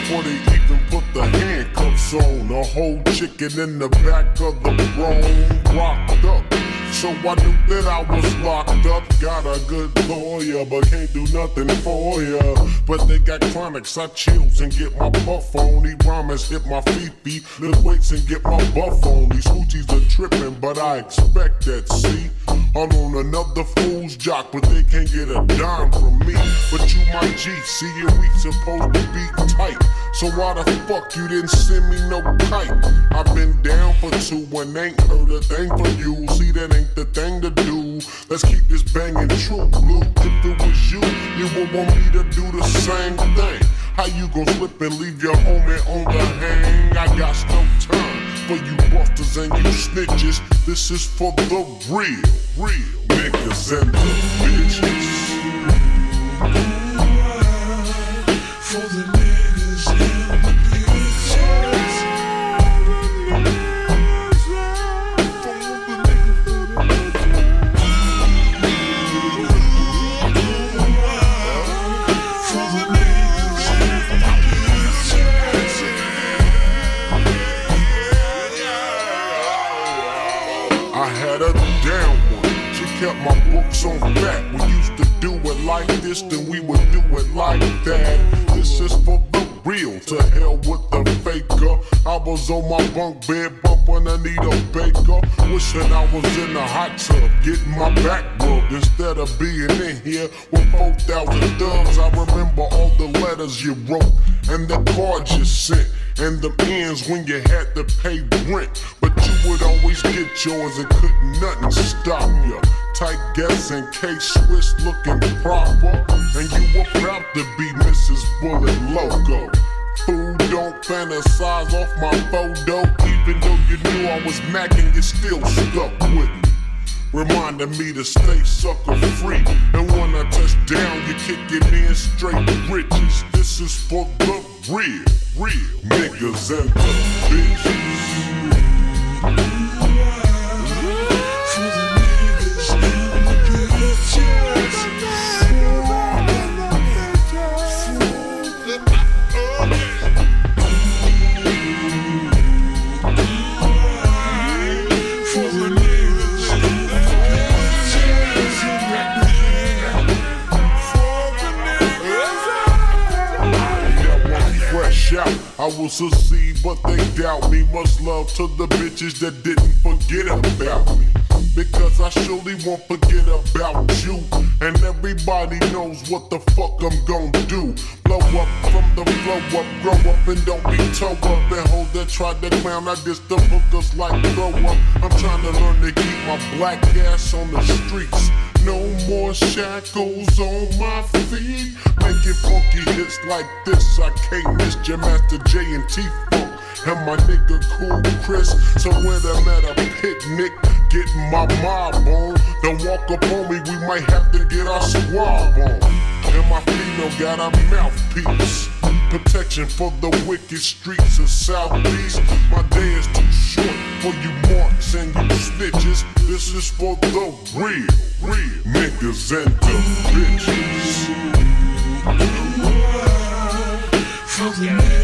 before they even put the handcuffs on. A whole chicken in the back of the room, rocked up. So I knew that I was locked up. Got a good lawyer, but can't do nothing for ya. But they got chronics, I chills and get my buff on. These rhymes hit my feet, lift weights and get my buff on. These hoochies are tripping, but I expect that, see? I'm on another fool's jock, but they can't get a dime from me. But you my G, see it, we supposed to be tight. So why the fuck you didn't send me no kite? I've been down for 2 and ain't heard a thing from you. See, that ain't the thing to do. Let's keep this banging true, blue. If it was you, you would want me to do the same thing. How you gon' slip and leave your homie on the hang? I got no time for you busters and you snitches. This is for the real niggas and the bitches. For the niggas and the bitches. I had a down one, she kept my books on back. We used to do it like this, then we would do it like that. This is for the real, to hell with the faker. I was on my bunk bed bumping Anita Baker, wishing I was in the hot tub, getting my back rubbed instead of being in here with 4,000 dubs. I remember all the letters you wrote and the cards you sent, and the ends when you had to pay rent. But you would always get yours and couldn't nothing stop you. Tight gas and K-Swiss looking proper, and you were proud to be Mrs. Bullet Loco. Fool, don't fantasize off my photo. Even though you knew I was macking, you still stuck with me, reminding me to stay sucker free. And when I touch down, you kick it in straight riches. This is for the real niggas and the bitches. I will succeed, but they doubt me. Much love to the bitches that didn't forget about me, because I surely won't forget about you. And everybody knows what the fuck I'm gon' do. Blow up from the flow up, grow up and don't be toe up. And hold that try to clown, I just the hookers like throw up. I'm trying to learn to keep my black ass on the streets. No more shackles on my feet. Making funky hits like this, I can't miss your Master J and T-Funk and my nigga Cool Chris. So when I'm at a picnic, getting my mob on, don't walk up on me, we might have to get our swab on. And my female got a mouthpiece, protection for the wicked streets of Southeast. My day is too short for you marks and you snitches. This is for the real niggas and the bitches. For the